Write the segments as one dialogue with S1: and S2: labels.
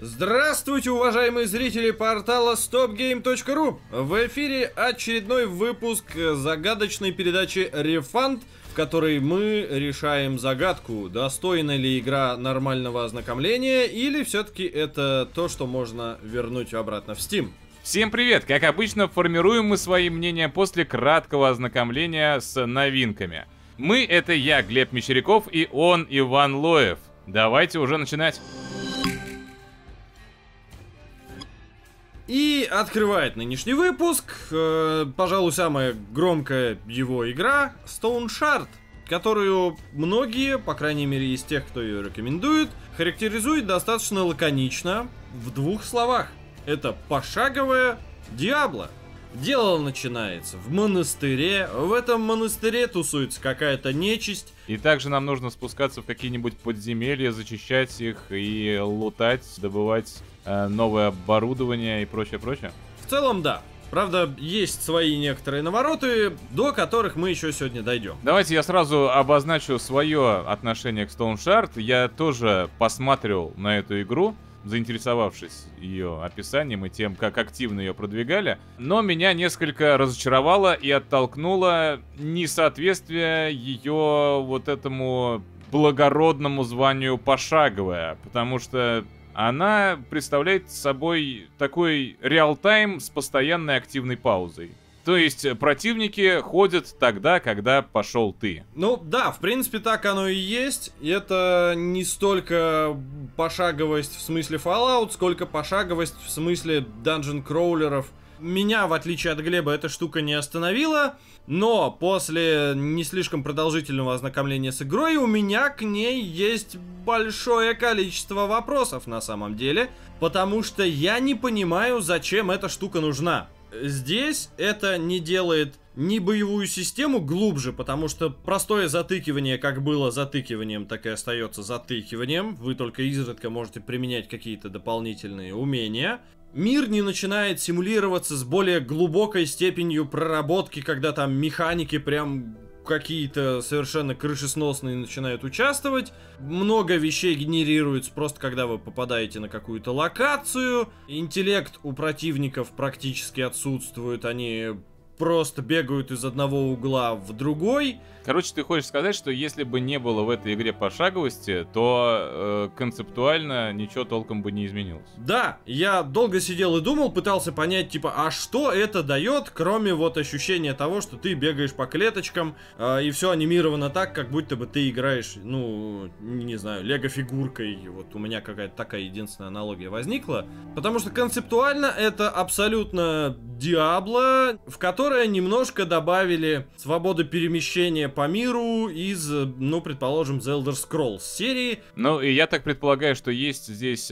S1: Здравствуйте, уважаемые зрители портала stopgame.ru! В эфире очередной выпуск загадочной передачи Refund, в которой мы решаем загадку, достойна ли игра нормального ознакомления, или все-таки это то, что можно вернуть обратно в Steam.
S2: Всем привет! Как обычно, формируем мы свои мнения после краткого ознакомления с новинками. Мы — это я, Глеб Мещеряков, и он, Иван Лоев. Давайте уже начинать.
S1: И открывает нынешний выпуск, пожалуй, самая громкая его игра Stone Shard, которую многие, по крайней мере из тех, кто ее рекомендует, характеризуют достаточно лаконично, в двух словах. Это пошаговая Диабло. Дело начинается в монастыре, в этом монастыре тусуется какая-то нечисть.
S2: И также нам нужно спускаться в какие-нибудь подземелья, зачищать их и лутать, добывать новое оборудование и прочее-прочее.
S1: В целом, да. Правда, есть свои некоторые навороты, до которых мы еще сегодня дойдем.
S2: Давайте я сразу обозначу свое отношение к Stone Shard. Я тоже посмотрел на эту игру, заинтересовавшись ее описанием и тем, как активно ее продвигали. Но меня несколько разочаровало и оттолкнуло несоответствие ее вот этому благородному званию пошаговая, потому что она представляет собой такой реал-тайм с постоянной активной паузой. То есть противники ходят тогда, когда пошел ты.
S1: Ну да, в принципе так оно и есть. И это не столько пошаговость в смысле Fallout, сколько пошаговость в смысле данжен-кроулеров. Меня, в отличие от Глеба, эта штука не остановила. Но после не слишком продолжительного ознакомления с игрой у меня к ней есть большое количество вопросов на самом деле. Потому что я не понимаю, зачем эта штука нужна. Здесь это не делает ни боевую систему глубже, потому что простое затыкивание, как было затыкиванием, так и остается затыкиванием. Вы только изредка можете применять какие-то дополнительные умения. Мир не начинает симулироваться с более глубокой степенью проработки, когда там механики прям какие-то совершенно крышесносные начинают участвовать. Много вещей генерируется просто когда вы попадаете на какую-то локацию. Интеллект у противников практически отсутствует, они просто бегают из одного угла в другой.
S2: Короче, ты хочешь сказать, что если бы не было в этой игре пошаговости, то концептуально ничего толком бы не изменилось?
S1: Да, я долго сидел и думал, пытался понять, типа, а что это дает, кроме вот ощущения того, что ты бегаешь по клеточкам, и все анимировано так, как будто бы ты играешь, ну, не знаю, лего-фигуркой. Вот у меня какая-то такая единственная аналогия возникла. Потому что концептуально это абсолютно Диабло, в которое немножко добавили свободу перемещения по миру из, ну, предположим, The Elder Scrolls серии.
S2: Ну, и я так предполагаю, что есть здесь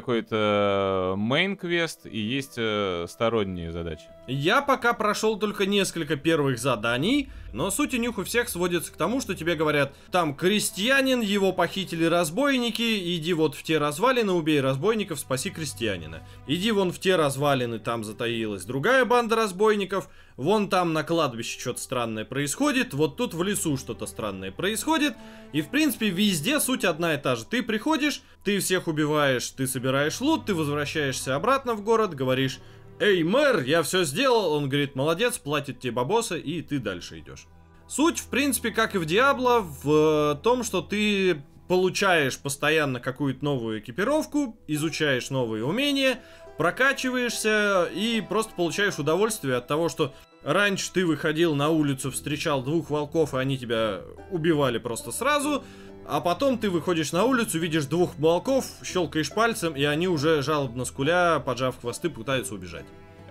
S2: какой-то мейн-квест и есть сторонние задачи.
S1: Я пока прошел только несколько первых заданий, но суть у них у всех сводится к тому, что тебе говорят: там крестьянин, его похитили разбойники, иди вот в те развалины, убей разбойников, спаси крестьянина. Иди вон в те развалины, там затаилась другая банда разбойников, вон там на кладбище что-то странное происходит, вот тут в лесу что-то странное происходит. И в принципе везде суть одна и та же. Ты приходишь, ты всех убиваешь, ты собираешь лут, ты возвращаешься обратно в город, говоришь: «Эй, мэр, я все сделал». Он говорит: «Молодец», платит тебе бабосы, и ты дальше идешь. Суть, в принципе, как и в Диабло, в том, что ты получаешь постоянно какую-то новую экипировку, изучаешь новые умения, прокачиваешься и просто получаешь удовольствие от того, что раньше ты выходил на улицу, встречал двух волков, и они тебя убивали просто сразу. А потом ты выходишь на улицу, видишь двух волков, щелкаешь пальцем, и они уже жалобно скуля, поджав хвосты, пытаются убежать.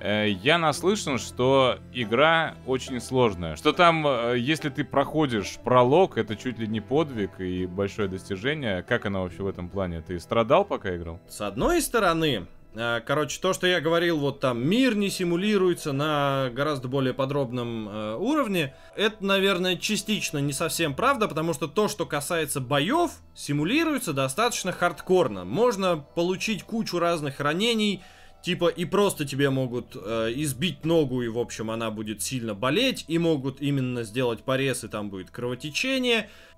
S2: Я наслышан, что игра очень сложная. Что там, если ты проходишь пролог, это чуть ли не подвиг и большое достижение. Как она вообще в этом плане? Ты страдал, пока играл?
S1: С одной стороны, короче, то, что я говорил, вот там мир не симулируется на гораздо более подробном уровне, это, наверное, частично не совсем правда, потому что то, что касается боев, симулируется достаточно хардкорно. Можно получить кучу разных ранений, типа, и просто тебе могут избить ногу, и, в общем, она будет сильно болеть, и могут именно сделать порез, и там будет кровотечение.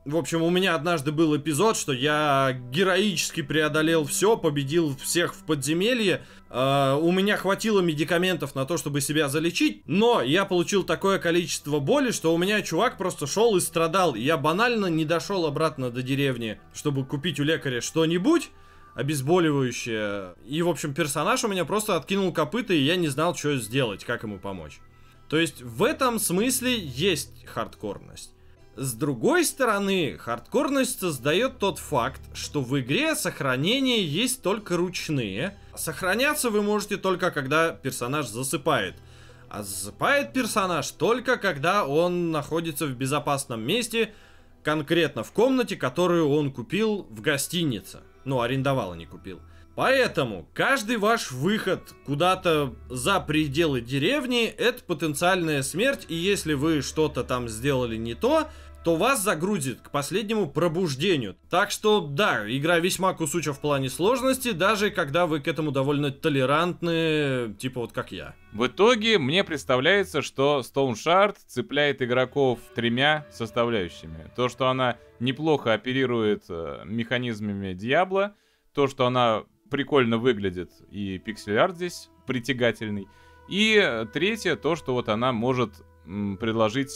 S1: В общем, у меня однажды был эпизод, что я героически преодолел все, победил всех в подземелье. У меня хватило медикаментов на то, чтобы себя залечить, но я получил такое количество боли, что у меня чувак просто шел и страдал. И я банально не дошел обратно до деревни, чтобы купить у лекаря что-нибудь обезболивающее. И, в общем, персонаж у меня просто откинул копыта, и я не знал, что сделать, как ему помочь. То есть в этом смысле есть хардкорность. С другой стороны, хардкорность создает тот факт, что в игре сохранения есть только ручные. Сохраняться вы можете только когда персонаж засыпает. А засыпает персонаж только когда он находится в безопасном месте, конкретно в комнате, которую он купил в гостинице. Ну, арендовал, а не купил. Поэтому каждый ваш выход куда-то за пределы деревни — это потенциальная смерть, и если вы что-то там сделали не то вас загрузит к последнему пробуждению. Так что, да, игра весьма кусуча в плане сложности, даже когда вы к этому довольно толерантны, типа вот как я.
S2: В итоге мне представляется, что Stone Shard цепляет игроков тремя составляющими. То, что она неплохо оперирует механизмами Diablo, то, что она прикольно выглядит, и пиксель-арт здесь притягательный. И третье, то, что вот она может предложить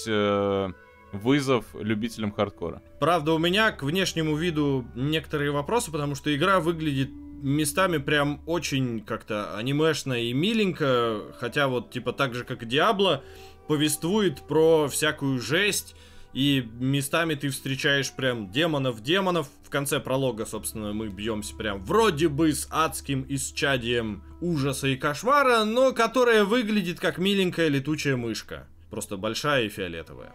S2: вызов любителям хардкора.
S1: Правда, у меня к внешнему виду некоторые вопросы, потому что игра выглядит местами прям очень как-то анимешно и миленько, хотя вот типа так же, как Diablo, повествует про всякую жесть, и местами ты встречаешь прям демонов. В конце пролога, собственно, мы бьемся прям вроде бы с адским исчадием ужаса и кошмара, но которая выглядит как миленькая летучая мышка. Просто большая и фиолетовая.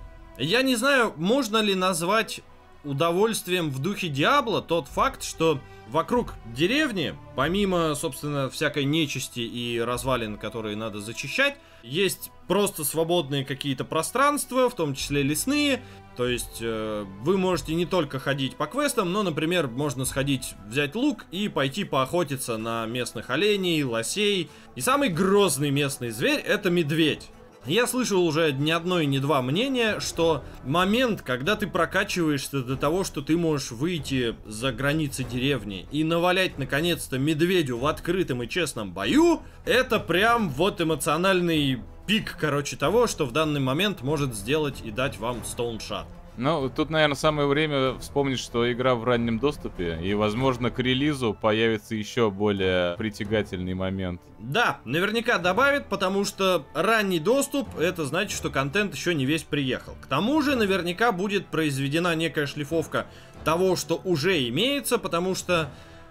S1: Я не знаю, можно ли назвать удовольствием в духе Диабло тот факт, что вокруг деревни, помимо, собственно, всякой нечисти и развалин, которые надо зачищать, есть просто свободные какие-то пространства, в том числе лесные. То есть вы можете не только ходить по квестам, но, например, можно сходить, взять лук и пойти поохотиться на местных оленей, лосей. И самый грозный местный зверь — это медведь. Я слышал уже ни одно и ни два мнения, что момент, когда ты прокачиваешься до того, что ты можешь выйти за границы деревни и навалять наконец-то медведю в открытом и честном бою, это прям вот эмоциональный пик, короче, того, что в данный момент может сделать и дать вам Stone Shard.
S2: Ну, тут, наверное, самое время вспомнить, что игра в раннем доступе, и, возможно, к релизу появится еще более притягательный момент.
S1: Да, наверняка добавит, потому что ранний доступ — это значит, что контент еще не весь приехал. К тому же, наверняка будет произведена некая шлифовка того, что уже имеется, потому что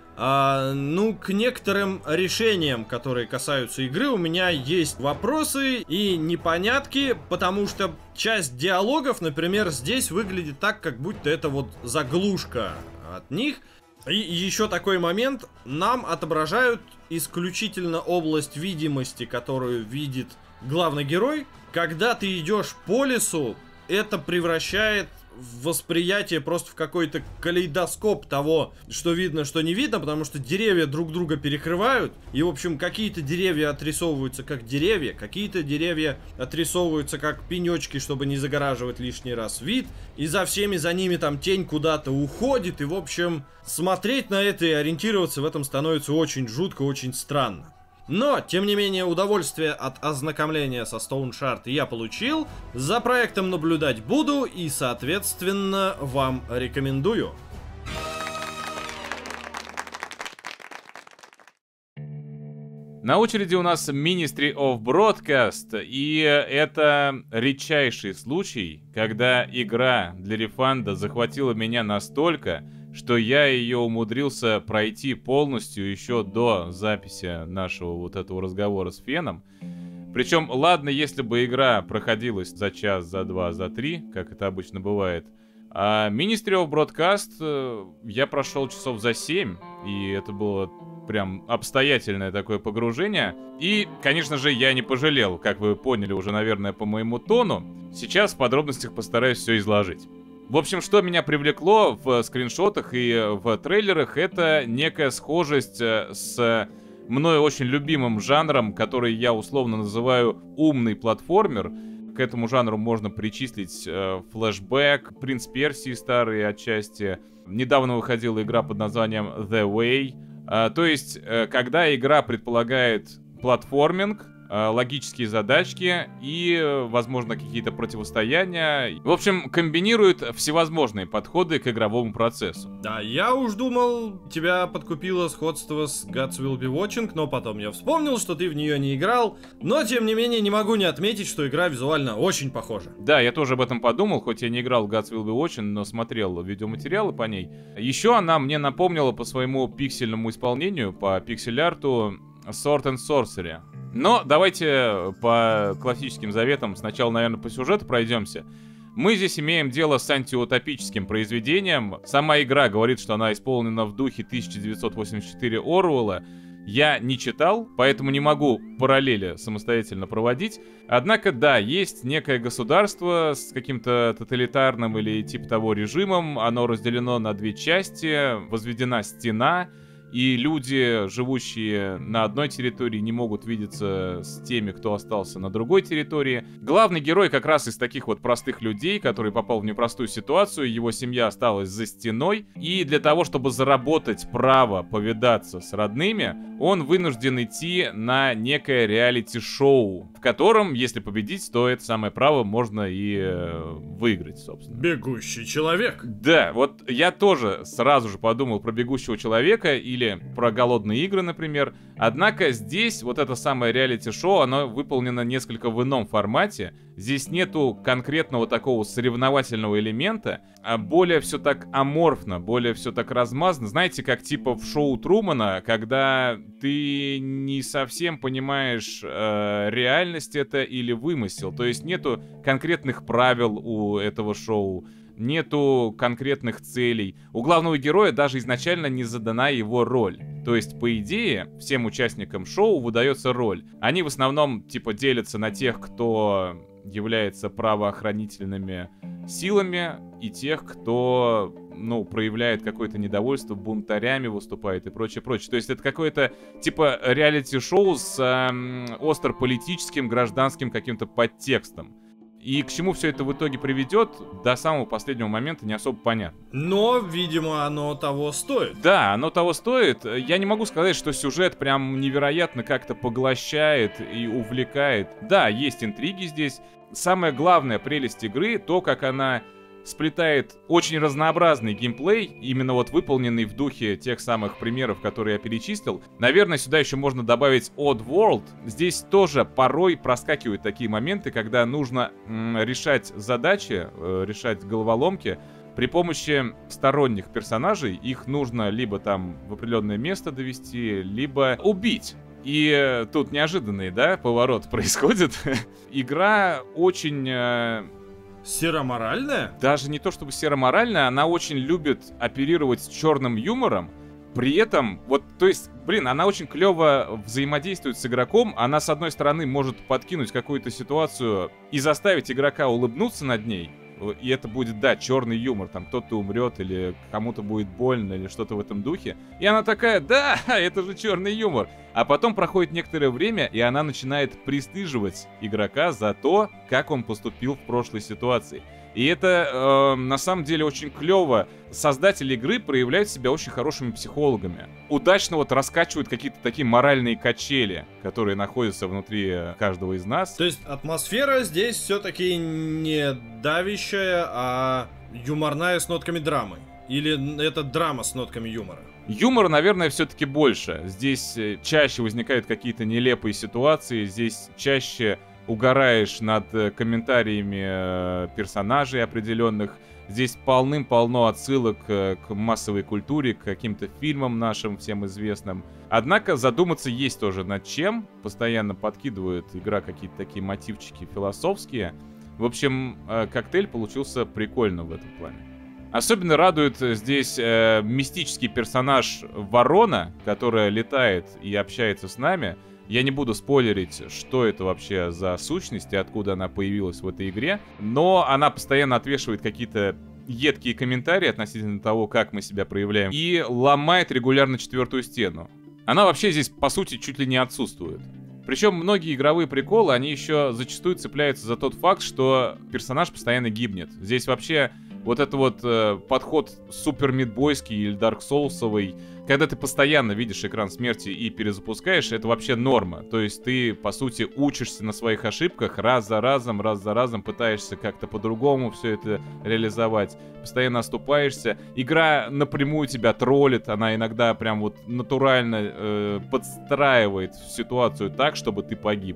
S1: к некоторым решениям, которые касаются игры, у меня есть вопросы и непонятки, потому что часть диалогов, например, здесь выглядит так, как будто это вот заглушка от них. И еще такой момент: нам отображают исключительно область видимости, которую видит главный герой. Когда ты идешь по лесу, это превращает восприятие просто в какой-то калейдоскоп того, что видно, что не видно, потому что деревья друг друга перекрывают, и, в общем, какие-то деревья отрисовываются как деревья, какие-то деревья отрисовываются как пенечки, чтобы не загораживать лишний раз вид, и за всеми за ними там тень куда-то уходит, и, в общем, смотреть на это и ориентироваться в этом становится очень жутко, очень странно. Но, тем не менее, удовольствие от ознакомления со Stone Shard я получил, за проектом наблюдать буду и, соответственно, вам рекомендую.
S2: На очереди у нас Ministry of Broadcast, и это редчайший случай, когда игра для рефанда захватила меня настолько, что я ее умудрился пройти полностью еще до записи нашего вот этого разговора с Феном. Причем, ладно, если бы игра проходилась за час, за два, за три, как это обычно бывает, а Ministry of Broadcast я прошел часов за 7, и это было прям обстоятельное такое погружение. И, конечно же, я не пожалел, как вы поняли уже, наверное, по моему тону. Сейчас в подробностях постараюсь все изложить. В общем, что меня привлекло в скриншотах и в трейлерах, это некая схожесть с мною очень любимым жанром, который я условно называю умный платформер. К этому жанру можно причислить флешбэк, Принц Персии старые отчасти. Недавно выходила игра под названием The Way. То есть, когда игра предполагает платформинг, логические задачки и, возможно, какие-то противостояния. В общем, комбинирует всевозможные подходы к игровому процессу.
S1: Да, я уж думал, тебя подкупило сходство с Gods Will Be Watching, но потом я вспомнил, что ты в нее не играл. Но, тем не менее, не могу не отметить, что игра визуально очень похожа.
S2: Да, я тоже об этом подумал, хоть я не играл в Gods Will Be Watching, но смотрел видеоматериалы по ней. Еще она мне напомнила по своему пиксельному исполнению, по пиксель-арту, Sword and Sorcery. Но давайте по классическим заветам сначала, наверное, по сюжету пройдемся. Мы здесь имеем дело с антиутопическим произведением. Сама игра говорит, что она исполнена в духе 1984 Оруэлла. Я не читал, поэтому не могу параллели самостоятельно проводить. Однако, да, есть некое государство с каким-то тоталитарным или типа того режимом. Оно разделено на две части, возведена стена. И люди, живущие на одной территории, не могут видеться с теми, кто остался на другой территории. Главный герой как раз из таких вот простых людей, который попал в непростую ситуацию, его семья осталась за стеной, и для того, чтобы заработать право повидаться с родными, он вынужден идти на некое реалити-шоу, в котором, если победить, то это самое право можно и выиграть, собственно.
S1: Бегущий человек.
S2: Да, вот я тоже сразу же подумал про бегущего человека или про голодные игры, например. Однако здесь вот это самое реалити-шоу, оно выполнено несколько в ином формате. Здесь нету конкретного такого соревновательного элемента, а более все так аморфно, более все так размазано. Знаете, как типа в шоу Трумана, когда ты не совсем понимаешь, реальность это или вымысел. То есть нету конкретных правил у этого шоу. Нету конкретных целей. У главного героя даже изначально не задана его роль. То есть, по идее, всем участникам шоу выдается роль. Они в основном, типа, делятся на тех, кто является правоохранительными силами, и тех, кто, ну, проявляет какое-то недовольство, бунтарями выступает и прочее, прочее. То есть это какое-то, типа, реалити-шоу с остро-политическим, гражданским каким-то подтекстом. И к чему все это в итоге приведет, до самого последнего момента не особо понятно.
S1: Но, видимо, оно того стоит.
S2: Да, оно того стоит. Я не могу сказать, что сюжет прям невероятно как-то поглощает и увлекает. Да, есть интриги здесь. Самая главная прелесть игры — то, как она сплетает очень разнообразный геймплей, именно вот выполненный в духе тех самых примеров, которые я перечислил. Наверное, сюда еще можно добавить Oddworld. Здесь тоже порой проскакивают такие моменты, когда нужно решать задачи, решать головоломки при помощи сторонних персонажей. Их нужно либо там в определенное место довести, либо убить. И тут неожиданный, да, поворот происходит. Игра очень...
S1: сероморальная?
S2: Даже не то чтобы сероморальная, она очень любит оперировать с черным юмором. При этом, вот, то есть, блин, она очень клево взаимодействует с игроком. Она, с одной стороны, может подкинуть какую-то ситуацию и заставить игрока улыбнуться над ней. И это будет, да, черный юмор. Там кто-то умрет, или кому-то будет больно, или что-то в этом духе. И она такая: да, это же черный юмор. А потом проходит некоторое время, и она начинает пристыживать игрока за то, как он поступил в прошлой ситуации. И это на самом деле очень клево. Создатели игры проявляют себя очень хорошими психологами. Удачно вот раскачивают какие-то такие моральные качели, которые находятся внутри каждого из нас.
S1: То есть атмосфера здесь все-таки не давящая, а юморная с нотками драмы? Или это драма с нотками юмора?
S2: Юмора, наверное, все-таки больше. Здесь чаще возникают какие-то нелепые ситуации, здесь чаще угораешь над комментариями персонажей определенных. Здесь полным-полно отсылок к массовой культуре, к каким-то фильмам нашим всем известным. Однако задуматься есть тоже над чем. Постоянно подкидывает игра какие-то такие мотивчики философские. В общем, коктейль получился прикольно в этом плане. Особенно радует здесь мистический персонаж Ворона, которая летает и общается с нами. Я не буду спойлерить, что это вообще за сущность и откуда она появилась в этой игре, но она постоянно отвешивает какие-то едкие комментарии относительно того, как мы себя проявляем, и ломает регулярно четвертую стену. Она вообще здесь, по сути, чуть ли не отсутствует. Причем многие игровые приколы, они еще зачастую цепляются за тот факт, что персонаж постоянно гибнет. Здесь вообще вот это вот подход супер мидбойский или Dark Souls'овый, когда ты постоянно видишь экран смерти и перезапускаешь, это вообще норма. То есть ты, по сути, учишься на своих ошибках, раз за разом пытаешься как-то по-другому все это реализовать. Постоянно оступаешься. Игра напрямую тебя троллит, она иногда прям вот натурально подстраивает ситуацию так, чтобы ты погиб.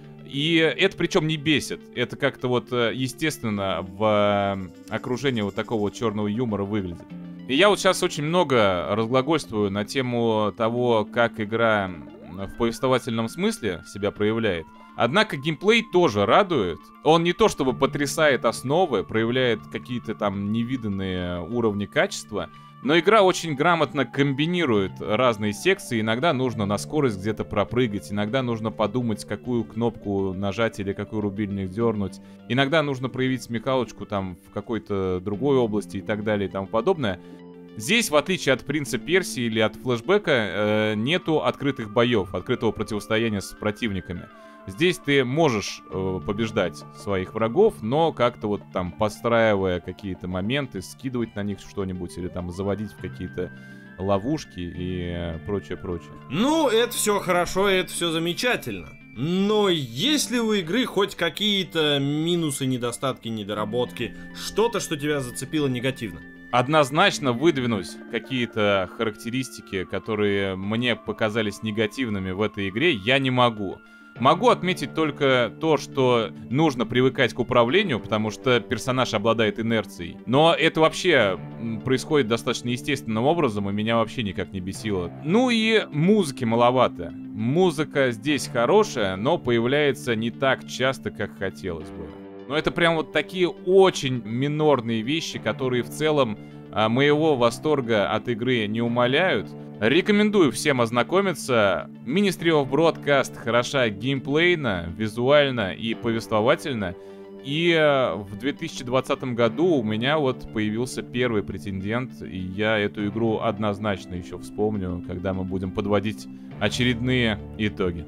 S2: И это причем не бесит. Это как-то вот естественно в окружении вот такого вот черного юмора выглядит. И я вот сейчас очень много разглагольствую на тему того, как игра в повествовательном смысле себя проявляет. Однако геймплей тоже радует. Он не то чтобы потрясает основы, проявляет какие-то там невиданные уровни качества, но игра очень грамотно комбинирует разные секции. Иногда нужно на скорость где-то пропрыгать, иногда нужно подумать, какую кнопку нажать или какой рубильник дернуть. Иногда нужно проявить смекалочку там в какой-то другой области и так далее и тому подобное. Здесь, в отличие от Принца Персии или от Флэшбэка, нету открытых боев, открытого противостояния с противниками. Здесь ты можешь побеждать своих врагов, но как-то вот там подстраивая какие-то моменты, скидывать на них что-нибудь или там заводить в какие-то ловушки и прочее.
S1: Ну, это все хорошо, это все замечательно. Но есть ли у игры хоть какие-то минусы, недостатки, недоработки? Что-то, что тебя зацепило негативно?
S2: Однозначно выдвинуть какие-то характеристики, которые мне показались негативными в этой игре, я не могу. Могу отметить только то, что нужно привыкать к управлению, потому что персонаж обладает инерцией. Но это вообще происходит достаточно естественным образом, и меня вообще никак не бесило. Ну и музыки маловато. Музыка здесь хорошая, но появляется не так часто, как хотелось бы. Но это прям вот такие очень минорные вещи, которые в целом моего восторга от игры не умаляют. Рекомендую всем ознакомиться. Ministry of Broadcast хороша геймплейно, визуально и повествовательно. И в 2020 году у меня вот появился первый претендент, и я эту игру однозначно еще вспомню, когда мы будем подводить очередные итоги.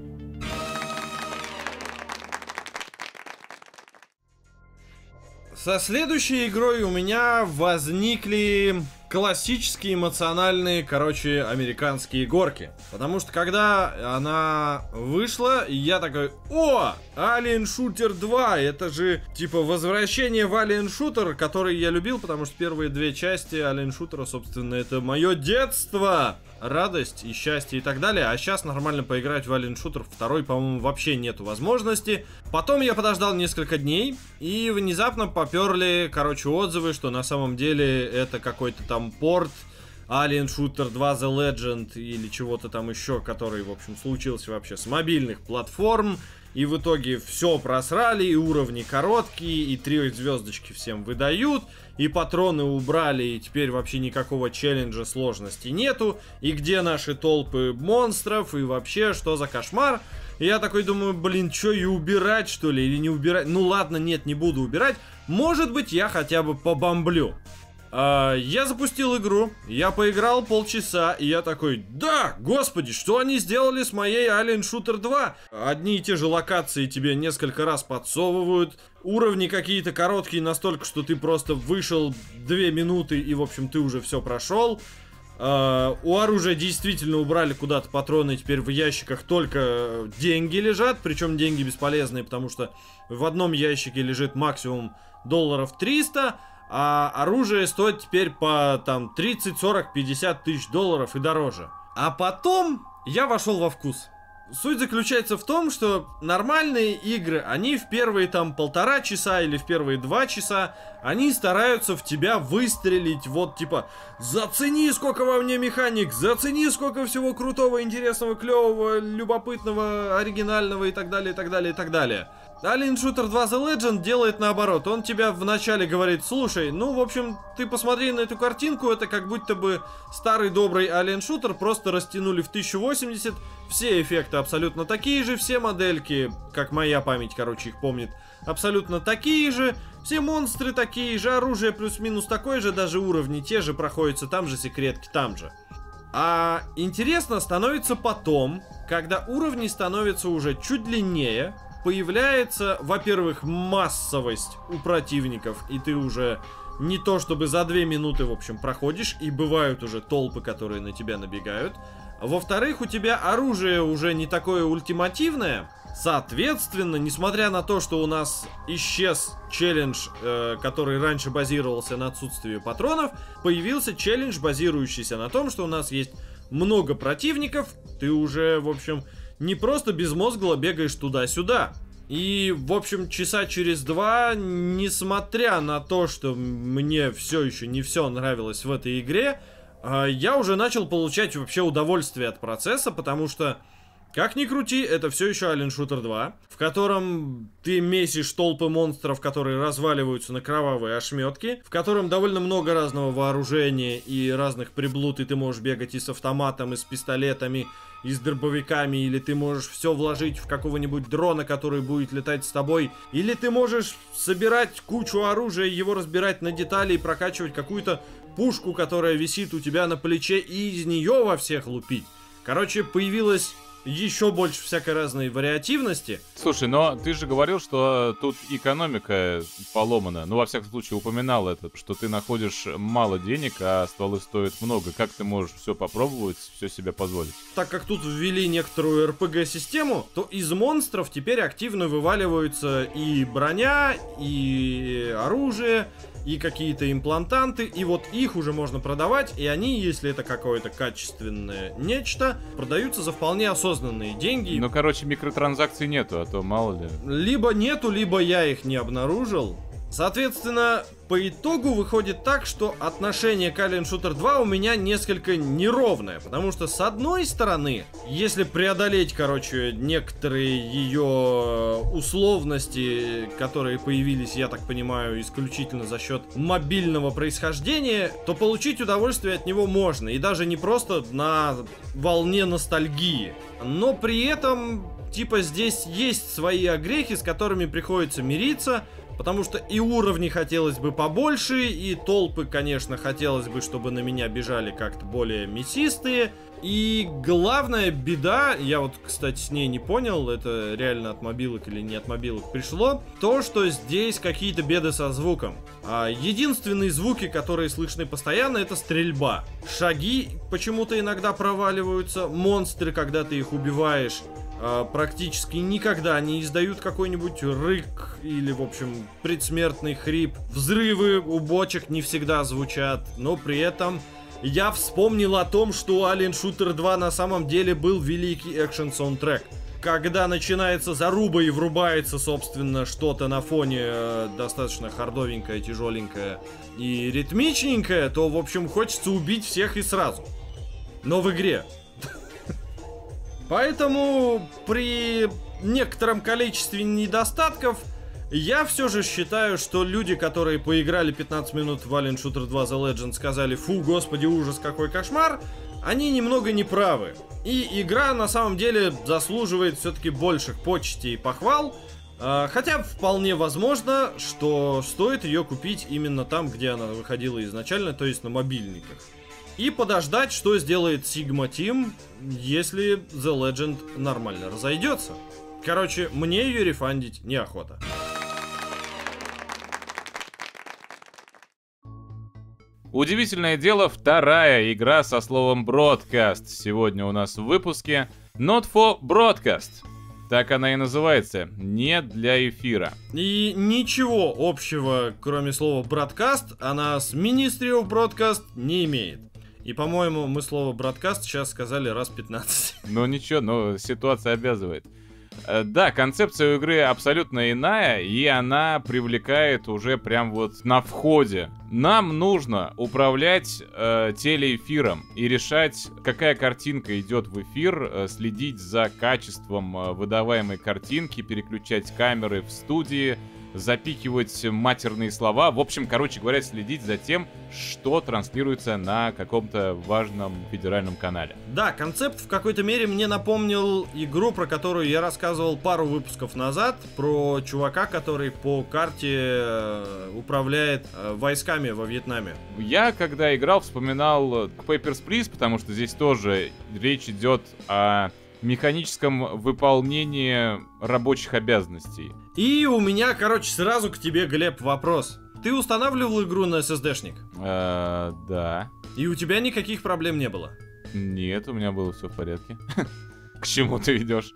S1: Со следующей игрой у меня возникли классические эмоциональные, американские горки. Потому что когда она вышла, я такой: о, Alien Shooter 2, это же типа возвращение в Alien Shooter, который я любил, потому что первые две части Alien Shooter, собственно, это мое детство. Радость и счастье и так далее. А сейчас нормально поиграть в Alien Shooter 2, по-моему, вообще нету возможности. Потом я подождал несколько дней, и внезапно поперли, отзывы, что на самом деле это какой-то там порт Alien Shooter 2 The Legend или чего-то там еще, который, в общем, случился вообще с мобильных платформ. И в итоге все просрали, и уровни короткие, и 3 звездочки всем выдают, и патроны убрали, и теперь вообще никакого челленджа сложности нету. И где наши толпы монстров, и вообще, что за кошмар? И я такой думаю, блин, что, и убирать, что ли, или не убирать? Ну ладно, нет, не буду убирать. Может быть, я хотя бы побомблю. Я запустил игру, я поиграл полчаса, и я такой: да, господи, что они сделали с моей Alien Shooter 2? Одни и те же локации тебе несколько раз подсовывают, уровни какие-то короткие настолько, что ты просто вышел 2 минуты и, в общем, ты уже все прошел. У оружия действительно убрали куда-то патроны, теперь в ящиках только деньги лежат, причем деньги бесполезные, потому что в одном ящике лежит максимум $300, а оружие стоит теперь по там 30, 40, 50 тысяч долларов и дороже. А потом я вошел во вкус. Суть заключается в том, что нормальные игры, они в первые там 1,5 часа или в первые 2 часа, они стараются в тебя выстрелить, вот типа: зацени, сколько во мне механик, зацени, сколько всего крутого, интересного, клевого, любопытного, оригинального и так далее, и так далее, и так далее. Alien Shooter 2 The Legend делает наоборот. Он тебя вначале говорит: слушай, ну, в общем, ты посмотри на эту картинку, это как будто бы старый добрый Alien Shooter просто растянули в 1080. Все эффекты абсолютно такие же, все модельки, как моя память, их помнит, абсолютно такие же. Все монстры такие же, оружие плюс-минус такое же, даже уровни те же проходятся, там же секретки, там же. А интересно становится потом, когда уровни становятся уже чуть длиннее, появляется, во-первых, массовость у противников, и ты уже не то чтобы за 2 минуты, в общем, проходишь, и бывают уже толпы, которые на тебя набегают. Во-вторых, у тебя оружие уже не такое ультимативное. Соответственно, несмотря на то, что у нас исчез челлендж, который раньше базировался на отсутствии патронов, появился челлендж, базирующийся на том, что у нас есть много противников. Ты уже, в общем, не просто безмозгло бегаешь туда-сюда. И, в общем, часа через 2, несмотря на то, что мне все еще не все нравилось в этой игре, я уже начал получать вообще удовольствие от процесса, потому что, как ни крути, это все еще Alien Shooter 2, в котором ты месишь толпы монстров, которые разваливаются на кровавые ошметки, в котором довольно много разного вооружения и разных приблуд, и ты можешь бегать и с автоматом, и с пистолетами, и с дробовиками, или ты можешь все вложить в какого-нибудь дрона, который будет летать с тобой, или ты можешь собирать кучу оружия, его разбирать на детали и прокачивать какую-то пушку, которая висит у тебя на плече, и из нее во всех лупить. Короче, появилось еще больше всякой разной вариативности.
S2: Слушай, но ты же говорил, что тут экономика поломана. Ну, во всяком случае, упоминал это, что ты находишь мало денег, а стволы стоят много. Как ты можешь все попробовать, все себе позволить?
S1: Так как тут ввели некоторую РПГ-систему, то из монстров теперь активно вываливаются и броня, и оружие, и какие-то имплантанты, и вот их уже можно продавать, и они, если это какое-то качественное нечто, продаются за вполне осознанные деньги.
S2: Ну, короче, микротранзакций нету, а то мало ли.
S1: Либо нету, либо я их не обнаружил. Соответственно, по итогу выходит так, что отношение к Alien Shooter 2 у меня несколько неровное, потому что, с одной стороны, если преодолеть, короче, некоторые ее условности, которые появились, я так понимаю, исключительно за счет мобильного происхождения, то получить удовольствие от него можно, и даже не просто на волне ностальгии, но при этом, типа, здесь есть свои огрехи, с которыми приходится мириться. Потому что и уровней хотелось бы побольше, и толпы, конечно, хотелось бы, чтобы на меня бежали как-то более мясистые. И главная беда, я вот, кстати, с ней не понял, это реально от мобилок или не от мобилок пришло, то, что здесь какие-то беды со звуком. Единственные звуки, которые слышны постоянно, это стрельба. Шаги почему-то иногда проваливаются, монстры, когда ты их убиваешь, практически никогда не издают какой-нибудь рык или, в общем, предсмертный хрип. Взрывы у бочек не всегда звучат, но при этом я вспомнил о том, что у Alien Shooter 2 на самом деле был великий экшен-саундтрек. Когда начинается заруба и врубается, собственно, что-то на фоне достаточно хардовенькое, тяжеленькое и ритмичненькое, то, в общем, хочется убить всех и сразу. Но в игре. Поэтому при некотором количестве недостатков я все же считаю, что люди, которые поиграли 15 минут в Alien Shooter 2 The Legend, сказали: фу, господи, ужас, какой кошмар, они немного неправы. И игра на самом деле заслуживает все-таки больших почестей и похвал. Хотя вполне возможно, что стоит ее купить именно там, где она выходила изначально, то есть на мобильниках. И подождать, что сделает Sigma Team, если The Legend нормально разойдется. Короче, мне ее рефандить неохота.
S2: Удивительное дело, вторая игра со словом Broadcast сегодня у нас в выпуске. Not for Broadcast. Так она и называется. Не для эфира.
S1: И ничего общего, кроме слова Broadcast, она с Ministry of Broadcast не имеет. И, по-моему, мы слово «бродкаст» сейчас сказали раз 15.
S2: Ну ничего, но ситуация обязывает. Да, концепция у игры абсолютно иная, и она привлекает уже прям вот на входе. Нам нужно управлять телеэфиром и решать, какая картинка идет в эфир, следить за качеством выдаваемой картинки, переключать камеры в студии, запикивать матерные слова. В общем, короче говоря, следить за тем, что транслируется на каком-то важном федеральном канале.
S1: Да, концепт в какой-то мере мне напомнил игру, про которую я рассказывал пару выпусков назад, про чувака, который по карте управляет войсками во Вьетнаме.
S2: Я, когда играл, вспоминал Papers, Please, потому что здесь тоже речь идет о механическом выполнении рабочих обязанностей.
S1: И у меня, короче, сразу к тебе, Глеб, вопрос. Ты устанавливал игру на SSD-шник?
S2: Да.
S1: И у тебя никаких проблем не было?
S2: Нет, у меня было все в порядке. К чему ты ведешь?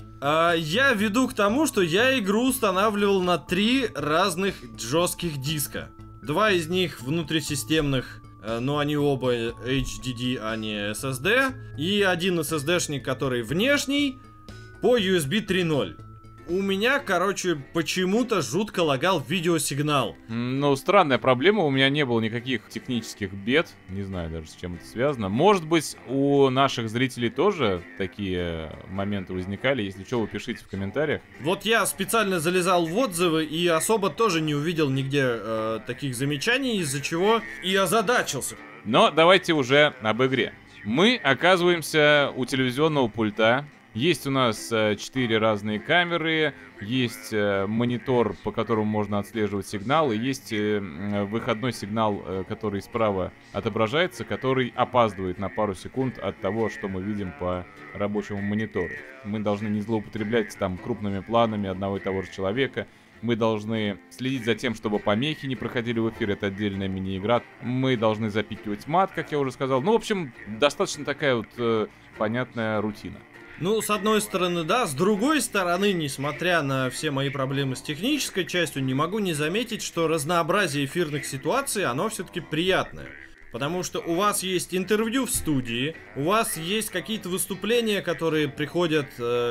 S1: Я веду к тому, что я игру устанавливал на 3 разных жестких диска. 2 из них внутрисистемных, но они оба HDD, а не SSD. И один SSD-шник, который внешний, по USB 3.0. У меня, короче, почему-то жутко лагал видеосигнал.
S2: Ну, странная проблема, у меня не было никаких технических бед. Не знаю даже, с чем это связано. Может быть, у наших зрителей тоже такие моменты возникали. Если что, вы пишите в комментариях.
S1: Вот я специально залезал в отзывы и особо тоже не увидел нигде таких замечаний, из-за чего и озадачился.
S2: Но давайте уже об игре. Мы оказываемся у телевизионного пульта. Есть у нас 4 разные камеры, есть монитор, по которому можно отслеживать сигнал, и есть выходной сигнал, который справа отображается, который опаздывает на пару секунд от того, что мы видим по рабочему монитору. Мы должны не злоупотреблять там крупными планами одного и того же человека. Мы должны следить за тем, чтобы помехи не проходили в эфир, это отдельная мини-игра. Мы должны запикивать мат, как я уже сказал. Ну, в общем, достаточно такая вот понятная рутина.
S1: Ну, с одной стороны, да, с другой стороны, несмотря на все мои проблемы с технической частью, не могу не заметить, что разнообразие эфирных ситуаций, оно все-таки приятное. Потому что у вас есть интервью в студии, у вас есть какие-то выступления, которые приходят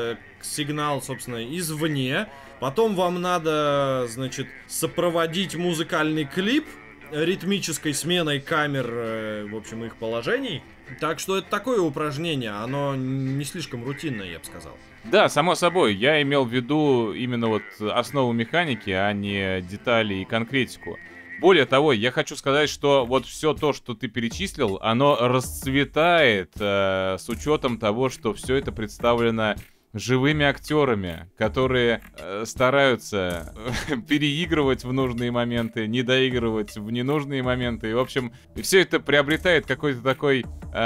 S1: сигнал, собственно, извне. Потом вам надо, значит, сопроводить музыкальный клип ритмической сменой камер, в общем, их положений. Так что это такое упражнение, оно не слишком рутинное, я бы сказал.
S2: Да, само собой, я имел в виду именно вот основу механики, а не детали и конкретику. Более того, я хочу сказать, что вот все то, что ты перечислил, оно расцветает с учетом того, что все это представлено живыми актерами, которые стараются переигрывать в нужные моменты, не доигрывать в ненужные моменты. И, в общем, все это приобретает какой-то такой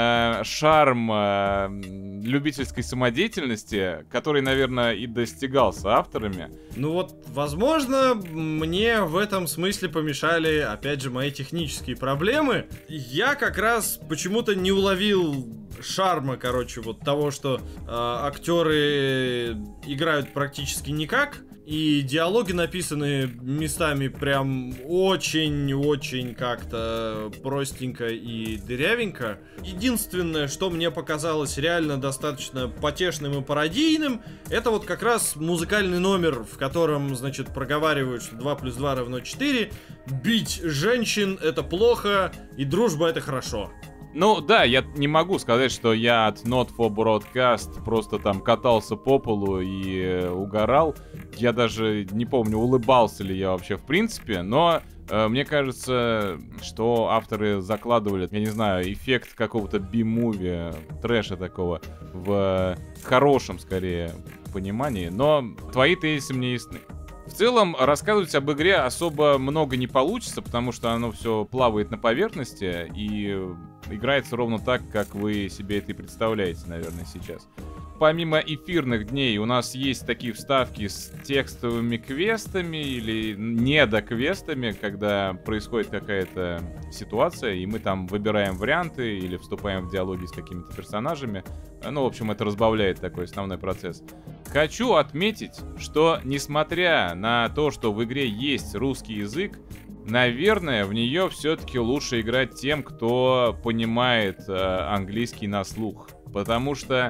S2: шарм любительской самодеятельности, который, наверное, и достигался авторами.
S1: Ну вот, возможно, мне в этом смысле помешали, опять же, мои технические проблемы. Я как раз почему-то не уловил шарма, короче, вот того, что актеры играют практически никак, и диалоги написаны местами прям очень-очень как-то простенько и дырявенько. Единственное, что мне показалось реально достаточно потешным и пародийным, это вот как раз музыкальный номер, в котором, значит, проговаривают, что 2 + 2 = 4, бить женщин — это плохо, и дружба — это хорошо.
S2: Ну да, я не могу сказать, что я от Not for Broadcast просто там катался по полу и угорал. Я даже не помню, улыбался ли я вообще в принципе, но мне кажется, что авторы закладывали, я не знаю, эффект какого-то би-муви, трэша такого, в хорошем, скорее, понимании. Но твои тезисы мне ясны. В целом, рассказывать об игре особо много не получится, потому что оно все плавает на поверхности и играется ровно так, как вы себе это и представляете, наверное, сейчас. Помимо эфирных дней у нас есть такие вставки с текстовыми квестами или недоквестами, когда происходит какая-то ситуация, и мы там выбираем варианты или вступаем в диалоги с какими-то персонажами. Ну, в общем, это разбавляет такой основной процесс. Хочу отметить, что несмотря на то, что в игре есть русский язык, наверное, в нее все-таки лучше играть тем, кто понимает английский на слух. Потому что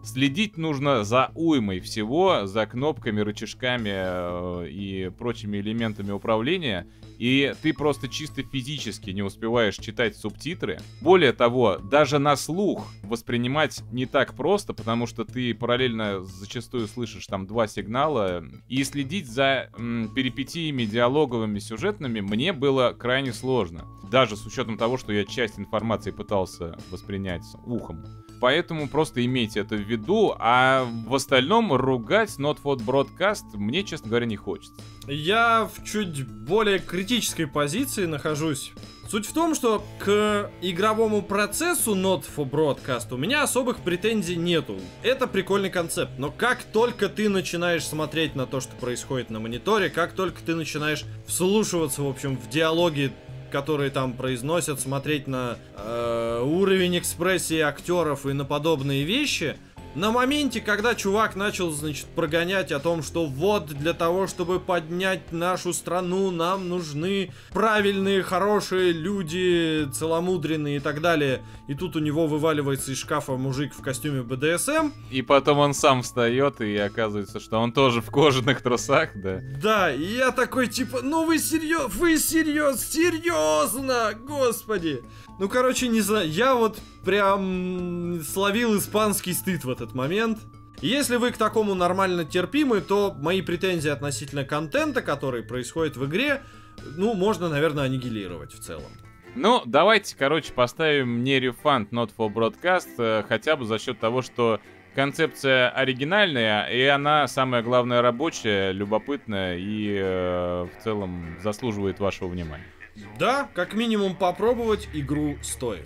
S2: Следить нужно за уймой всего, за кнопками, рычажками и прочими элементами управления, и ты просто чисто физически не успеваешь читать субтитры. Более того, даже на слух воспринимать не так просто, потому что ты параллельно зачастую слышишь там два сигнала, и следить за перипетиями диалоговыми, сюжетными мне было крайне сложно. Даже с учетом того, что я часть информации пытался воспринять ухом. Поэтому просто имейте это в виду, а в остальном ругать Not for Broadcast мне, честно говоря, не хочется.
S1: Я в чуть более критической позиции нахожусь. Суть в том, что к игровому процессу Not for Broadcast у меня особых претензий нету. Это прикольный концепт, но как только ты начинаешь смотреть на то, что происходит на мониторе, как только ты начинаешь вслушиваться, в общем, в диалоги, которые там произносят, смотреть на уровень экспрессии актеров и на подобные вещи, на моменте, когда чувак начал, значит, прогонять о том, что вот для того, чтобы поднять нашу страну, нам нужны правильные, хорошие люди, целомудренные и так далее. И тут у него вываливается из шкафа мужик в костюме БДСМ.
S2: И потом он сам встает, и оказывается, что он тоже в кожаных трусах, да?
S1: Да, и я такой, типа, ну вы серьезно, господи. Ну, короче, не знаю, я вот прям словил испанский стыд в этот момент. Если вы к такому нормально терпимы, то мои претензии относительно контента, который происходит в игре, ну, можно, наверное, аннигилировать в целом.
S2: Ну, давайте, короче, поставим не рефанд Not for Broadcast, хотя бы за счет того, что концепция оригинальная, и она, самое главное, рабочая, любопытная и в целом заслуживает вашего внимания.
S1: Да, как минимум попробовать игру стоит.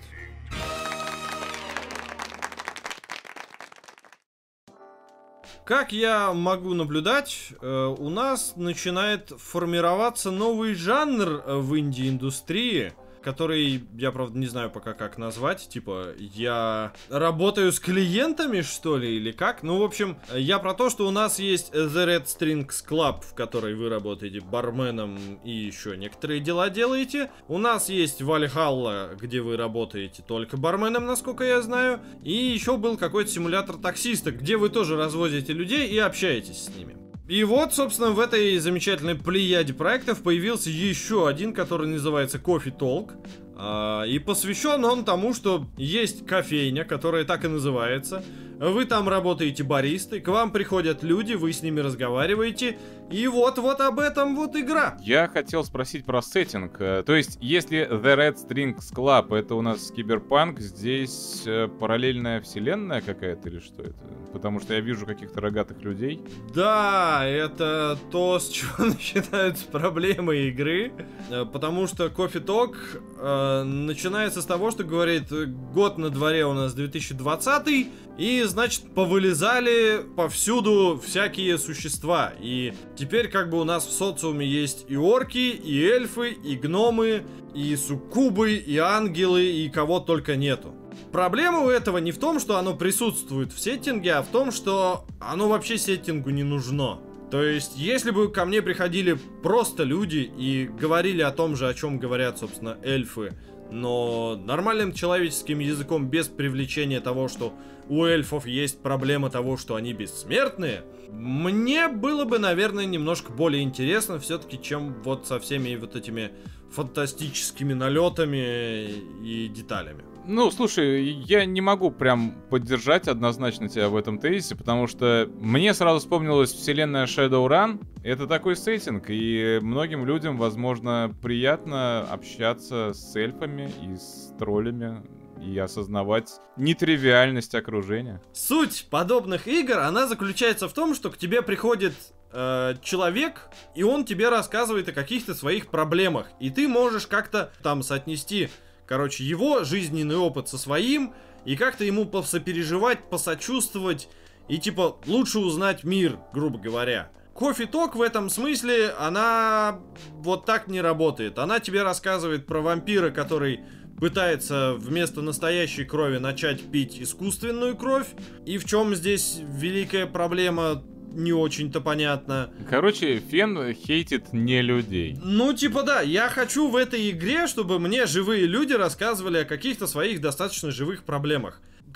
S1: Как я могу наблюдать, у нас начинает формироваться новый жанр в инди-индустрии, который я, правда, не знаю пока как назвать. Типа, я работаю с клиентами, что ли, или как? Ну, в общем, я про то, что у нас есть The Red Strings Club, в которой вы работаете барменом и еще некоторые дела делаете. У нас есть Valhalla, где вы работаете только барменом, насколько я знаю. И еще был какой-то симулятор таксиста, где вы тоже развозите людей и общаетесь с ними. И вот, собственно, в этой замечательной плеяде проектов появился еще один, который называется Coffee Talk. И посвящен он тому, что есть кофейня, которая так и называется. Вы там работаете баристой, к вам приходят люди, вы с ними разговариваете. И вот об этом вот игра.
S2: Я хотел спросить про сеттинг. То есть, если The Red Strings Club это у нас киберпанк, здесь параллельная вселенная какая-то или что это? Потому что я вижу каких-то рогатых людей.
S1: Да, это то, с чего начинаются проблемы игры. Потому что Coffee Talk начинается с того, что говорит, год на дворе у нас 2020, и, значит, повылезали повсюду всякие существа. И теперь как бы у нас в социуме есть и орки, и эльфы, и гномы, и суккубы, и ангелы, и кого только нету. Проблема у этого не в том, что оно присутствует в сеттинге, а в том, что оно вообще сеттингу не нужно. То есть, если бы ко мне приходили просто люди и говорили о том же, о чем говорят, собственно, эльфы, но нормальным человеческим языком, без привлечения того, что у эльфов есть проблема того, что они бессмертные, мне было бы, наверное, немножко более интересно все-таки, чем вот со всеми вот этими фантастическими налетами и деталями.
S2: Ну, слушай, я не могу прям поддержать однозначно тебя в этом тезисе, потому что мне сразу вспомнилась вселенная Shadowrun. Это такой сеттинг, и многим людям, возможно, приятно общаться с эльфами и с троллями и осознавать нетривиальность окружения.
S1: Суть подобных игр, она заключается в том, что к тебе приходит человек, и он тебе рассказывает о каких-то своих проблемах, и ты можешь как-то там соотнести, короче, его жизненный опыт со своим, и как-то ему посопереживать, посочувствовать, и типа лучше узнать мир, грубо говоря. Coffee Talk в этом смысле, она вот так не работает. Она тебе рассказывает про вампира, который пытается вместо настоящей крови начать пить искусственную кровь. И в чем здесь великая проблема, не очень-то понятно.
S2: Короче, Фен хейтит не людей.
S1: Ну, типа да, я хочу в этой игре, чтобы мне живые люди рассказывали о каких-то своих достаточно живых проблемах.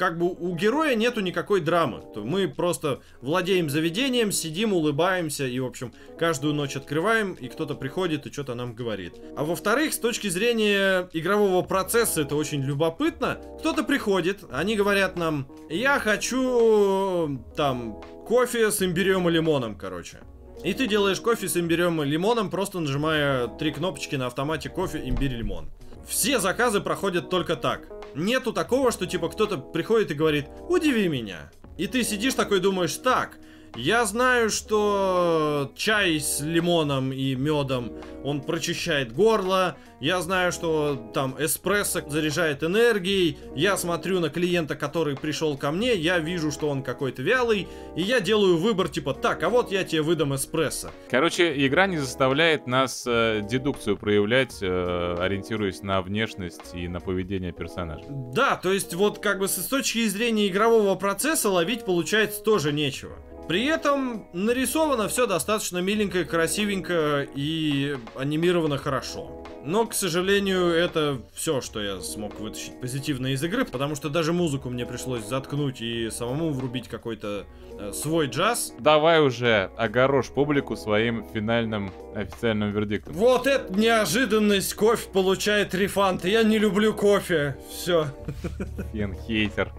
S1: как бы у героя нету никакой драмы. Мы просто владеем заведением, сидим, улыбаемся и, в общем, каждую ночь открываем, и кто-то приходит и что-то нам говорит. А во-вторых, с точки зрения игрового процесса это очень любопытно. Кто-то приходит, они говорят нам: я хочу там кофе с имбирем и лимоном, короче. И ты делаешь кофе с имбирем и лимоном, просто нажимая 3 кнопочки на автомате: кофе, имбирь, лимон. Все заказы проходят только так. Нету такого, что типа кто-то приходит и говорит: удиви меня. И ты сидишь такой, думаешь: так, я знаю, что чай с лимоном и медом, он прочищает горло. Я знаю, что там эспрессо заряжает энергией. Я смотрю на клиента, который пришел ко мне, я вижу, что он какой-то вялый, и я делаю выбор типа: так, а вот я тебе выдам эспрессо.
S2: Короче, игра не заставляет нас дедукцию проявлять, ориентируясь на внешность и на поведение персонажа.
S1: Да, то есть вот как бы с точки зрения игрового процесса ловить получается тоже нечего. При этом нарисовано все достаточно миленько, красивенько и анимировано хорошо. Но, к сожалению, это все, что я смог вытащить позитивно из игры, потому что даже музыку мне пришлось заткнуть и самому врубить какой-то свой джаз.
S2: Давай уже огорошь публику своим финальным официальным вердиктом.
S1: Вот это неожиданность, кофе получает рефанд, я не люблю кофе, все.
S2: Фен-хейтер.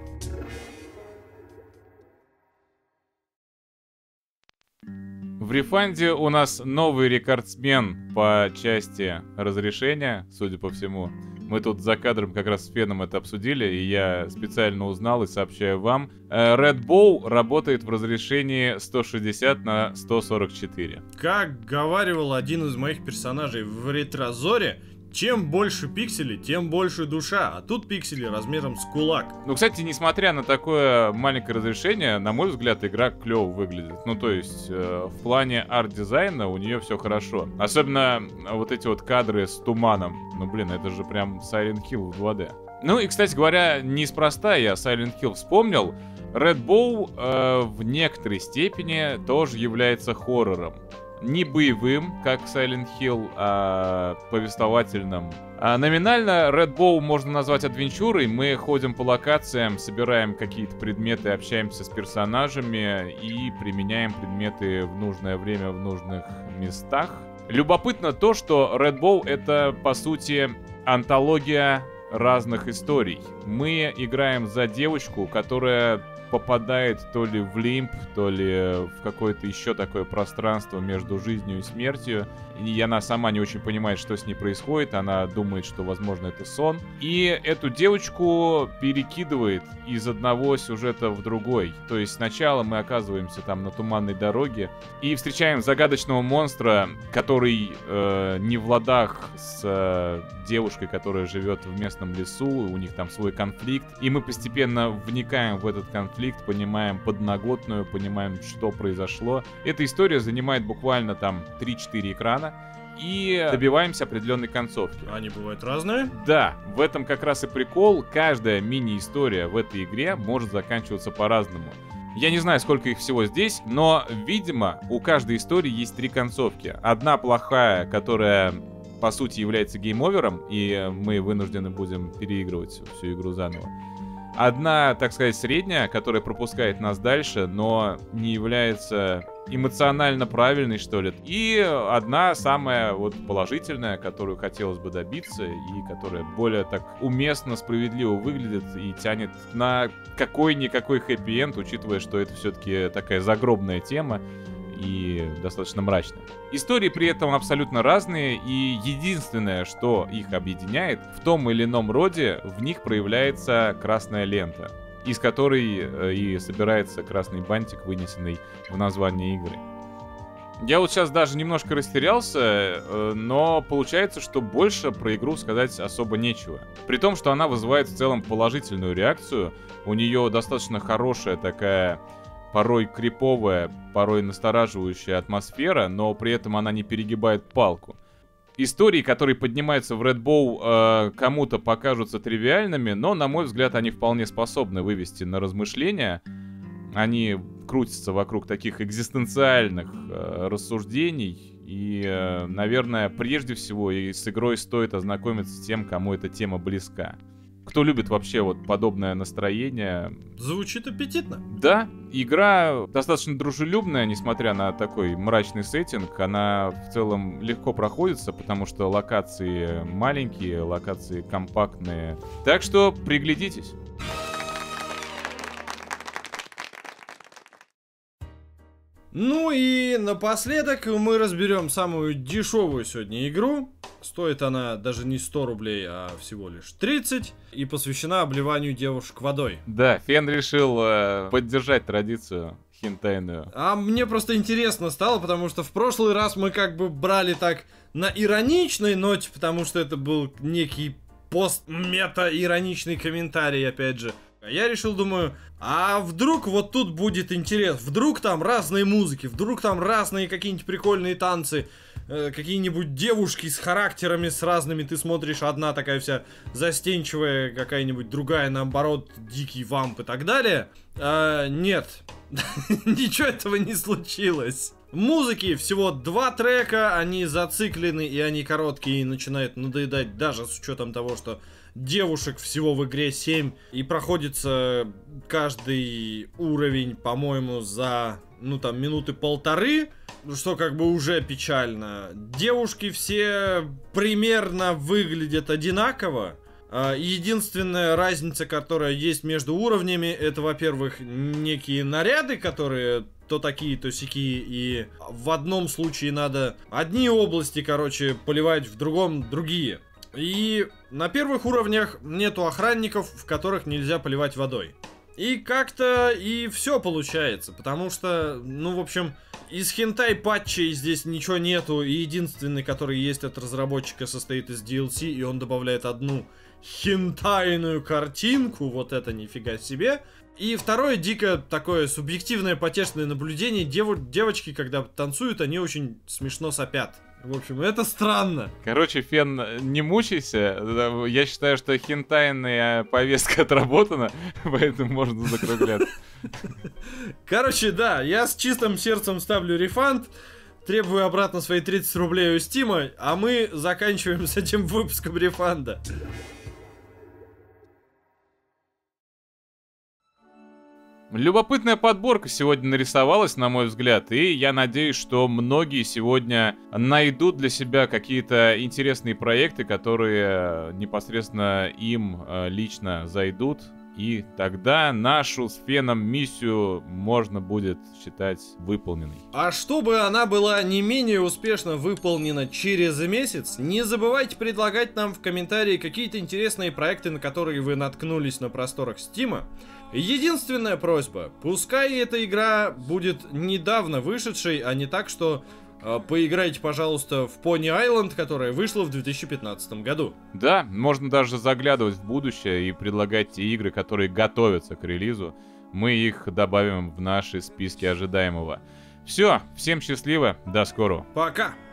S2: В рефанде у нас новый рекордсмен по части разрешения, судя по всему. Мы тут за кадром как раз с Феном это обсудили, и я специально узнал и сообщаю вам. Red Bow работает в разрешении 160 на 144.
S1: Как говаривал один из моих персонажей в Ретрозоре, чем больше пикселей, тем больше душа. А тут пиксели размером с кулак.
S2: Ну, кстати, несмотря на такое маленькое разрешение, на мой взгляд, игра клево выглядит. Ну, то есть, в плане арт-дизайна у нее все хорошо. Особенно вот эти вот кадры с туманом. Ну, блин, это же прям Silent Hill в 2D. Ну и, кстати говоря, неспроста я Silent Hill вспомнил. Red Bow в некоторой степени тоже является хоррором. Не боевым, как Silent Hill, а повествовательным. А номинально Red Bow можно назвать адвенчурой. Мы ходим по локациям, собираем какие-то предметы, общаемся с персонажами и применяем предметы в нужное время в нужных местах. Любопытно то, что Red Bow — это, по сути, антология разных историй. Мы играем за девочку, которая попадает то ли в лимб, то ли в какое-то еще такое пространство между жизнью и смертью. И она сама не очень понимает, что с ней происходит. Она думает, что, возможно, это сон. И эту девочку перекидывает из одного сюжета в другой. То есть сначала мы оказываемся там на туманной дороге и встречаем загадочного монстра, который не в ладах с девушкой, которая живет в местном лесу. У них там свой конфликт. И мы постепенно вникаем в этот конфликт, понимаем подноготную, понимаем, что произошло. Эта история занимает буквально там 3-4 экрана. И добиваемся определенной концовки.
S1: Они бывают разные?
S2: Да, в этом как раз и прикол. Каждая мини-история в этой игре может заканчиваться по-разному. Я не знаю, сколько их всего здесь, но, видимо, у каждой истории есть 3 концовки. Одна плохая, которая, по сути, является гейм-овером, и мы вынуждены будем переигрывать всю игру заново. Одна, так сказать, средняя, которая пропускает нас дальше, но не является эмоционально правильной, что ли. И одна самая вот положительная, которую хотелось бы добиться, и которая более так уместно, справедливо выглядит и тянет на какой-никакой хэппи-энд, учитывая, что это все-таки такая загробная тема и достаточно мрачная. Истории при этом абсолютно разные, и единственное, что их объединяет, в том или ином роде в них проявляется красная лента, из которой и собирается красный бантик, вынесенный в название игры. Я вот сейчас даже немножко растерялся, но получается, что больше про игру сказать особо нечего. При том, что она вызывает в целом положительную реакцию, у нее достаточно хорошая такая порой криповая, порой настораживающая атмосфера, но при этом она не перегибает палку. Истории, которые поднимаются в Red Bow, кому-то покажутся тривиальными, но, на мой взгляд, они вполне способны вывести на размышления. Они крутятся вокруг таких экзистенциальных рассуждений. И, наверное, прежде всего и с игрой стоит ознакомиться с тем, кому эта тема близка. Кто любит вообще вот подобное настроение.
S1: Звучит аппетитно.
S2: Да, игра достаточно дружелюбная, несмотря на такой мрачный сеттинг. Она в целом легко проходится, потому что локации маленькие, локации компактные. Так что приглядитесь.
S1: Ну и напоследок мы разберем самую дешевую сегодня игру. Стоит она даже не 100 рублей, а всего лишь 30. И посвящена обливанию девушек водой.
S2: Да, Фен решил поддержать традицию хентайную.
S1: А мне просто интересно стало, потому что в прошлый раз мы как бы брали так на ироничной ноте, потому что это был некий пост-мета-ироничный комментарий, опять же. Я решил, думаю, а вдруг вот тут будет интерес, вдруг там разные музыки, вдруг там разные какие-нибудь прикольные танцы, какие-нибудь девушки с характерами с разными, ты смотришь, одна такая вся застенчивая, какая-нибудь другая, наоборот, дикий вамп и так далее. Нет, ничего этого не случилось. Музыки всего 2 трека, они зациклены и они короткие и начинают надоедать даже с учетом того, что девушек всего в игре 7 и проходится каждый уровень, по-моему, за, ну там, минуты 1,5, что как бы уже печально. Девушки все примерно выглядят одинаково. Единственная разница, которая есть между уровнями, это, во-первых, некие наряды, которые то такие, то сякие, и в одном случае надо одни области, короче, поливать, в другом другие. И на первых уровнях нету охранников, в которых нельзя поливать водой. И как-то и все получается, потому что, ну, в общем, из хентай-патчей здесь ничего нету, и единственный, который есть от разработчика, состоит из DLC, и он добавляет одну хентайную картинку, вот это нифига себе. И второе, дико такое субъективное потешное наблюдение, девочки, когда танцуют, они очень смешно сопят. В общем, это странно.
S2: Короче, Фен, не мучайся. Я считаю, что хентайная повестка отработана, поэтому можно закругляться.
S1: Короче, да, я с чистым сердцем ставлю рефанд, требую обратно свои 30 рублей у Стима, а мы заканчиваем с этим выпуском рефанда.
S2: Любопытная подборка сегодня нарисовалась, на мой взгляд, и я надеюсь, что многие сегодня найдут для себя какие-то интересные проекты, которые непосредственно им лично зайдут, и тогда нашу с Феном миссию можно будет считать выполненной.
S1: А чтобы она была не менее успешно выполнена через месяц, не забывайте предлагать нам в комментарии какие-то интересные проекты, на которые вы наткнулись на просторах Стима. Единственная просьба, пускай эта игра будет недавно вышедшей, а не так, что поиграйте, пожалуйста, в Pony Island, которая вышла в 2015 году.
S2: Да, можно даже заглядывать в будущее и предлагать те игры, которые готовятся к релизу. Мы их добавим в наши списки ожидаемого. Все, всем счастливо, до скорого.
S1: Пока!